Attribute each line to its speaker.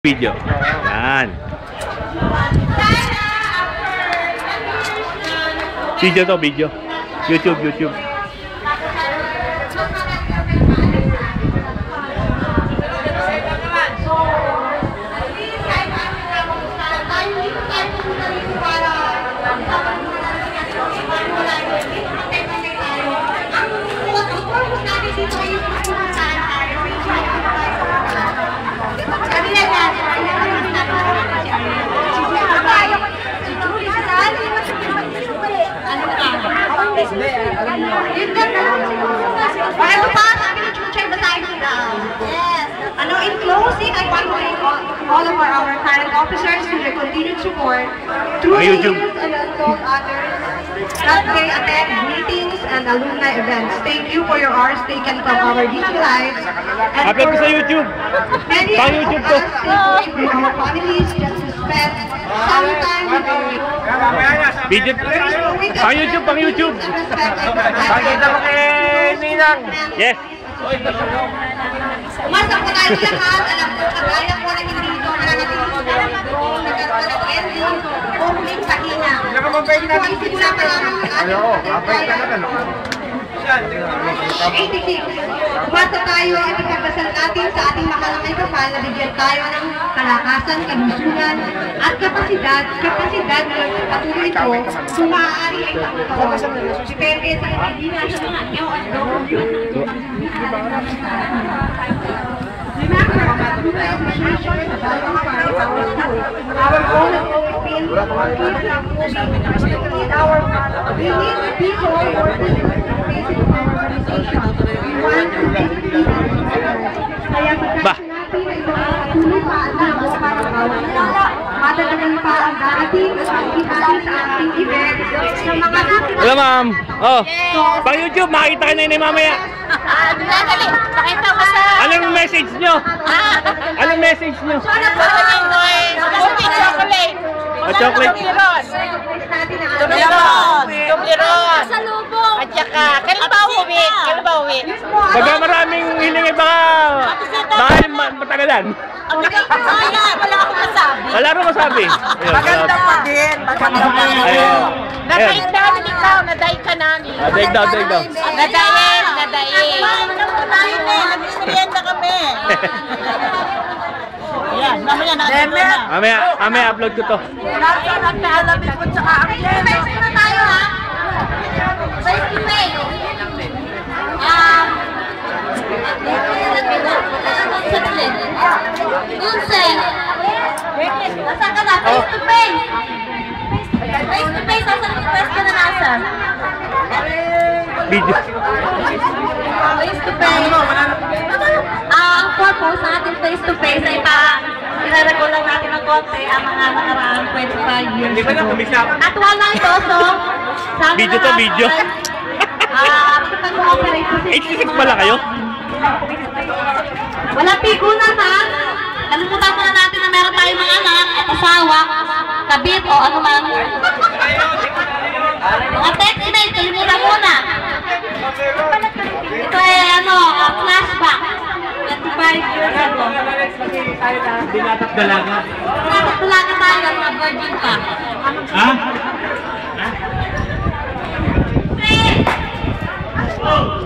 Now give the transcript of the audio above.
Speaker 1: Video. Yan. Video to, video. YouTube, YouTube.
Speaker 2: In closing, I want to thank all of our current officers for their continued support through
Speaker 1: YouTube
Speaker 2: and others that they attend meetings and alumni events. Thank you for your hours taken from our busy lives.
Speaker 1: Upload ko sa YouTube.
Speaker 2: Many
Speaker 1: Pang
Speaker 2: of
Speaker 1: YouTube
Speaker 2: us
Speaker 1: to.
Speaker 2: take with our families just to spend some time with our
Speaker 1: Video. Pang YouTube, pang YouTube.
Speaker 2: Pakita mo kay
Speaker 1: Ninang. Yes.
Speaker 2: Umasa po tayo lahat. Alam ko, kagaya po na hindi ito mananatiling sa nagkaroon ng ending o huling pahina. Kung isimula pa lang ang ating 86. Umasa tayo at ipagdasal natin sa ating makalamay kapal na bigyan tayo ng kalakasan, kalusugan at kapasidad na patuloy ito kung maaari ay taon. Depende sa kaibigan sa mga nyo at remember, our goal has always been to keep our we need the people who work in the basic organization. We want to kaya pagkakasya natin ay patuloy pa ang damo para matatagal pa ang darating at itali sa ating event sa mga
Speaker 1: Hello, ma'am. Oh, pang YouTube, makita ka na yun mamaya.
Speaker 3: Dali, pakita mo sa...
Speaker 1: Anong message nyo? Anong message nyo?
Speaker 3: Chocolate.
Speaker 1: Chocolate.
Speaker 3: Tubliron. Sa lubong. At saka, kailan ba uwi?
Speaker 1: Pagka maraming hiling ay baka matagalan.
Speaker 3: Wala akong masabi.
Speaker 1: Wala akong masabi.
Speaker 4: Maganda pa din. Maganda pa din.
Speaker 3: Nadaig namin ikaw. Nadaig ka namin.
Speaker 1: Daig daw.
Speaker 3: Nadaig. Nag-experience kami. Yan, mamaya natin na.
Speaker 1: Mamaya upload ko to.
Speaker 4: Nasa nagtaalamin po tsaka ang
Speaker 3: Face na tayo ha. Face to face. Dulce. Nasaan ka na? Face to face. Face to face. Nasaan yung face ka na nasa?
Speaker 1: Video.
Speaker 3: Face to face. Ang purpose ng ating face to face ay ilalagol lang natin ng konti ang mga nakaraang 25 years ago. At wala ito, so
Speaker 1: Video to, video.
Speaker 3: Mag-cooperate po sa
Speaker 1: 86 pala kayo?
Speaker 3: Wala pigunan ha. Kalimutan muna natin na meron tayong mga anak at asawa, kabit o ano man. Mga text-mate, kalimutan muna. Ito ay flashback. 25 years ago.
Speaker 1: Binatak dalaga.
Speaker 3: Binatak dalaga tayo at mga virgin pa.
Speaker 1: Ha?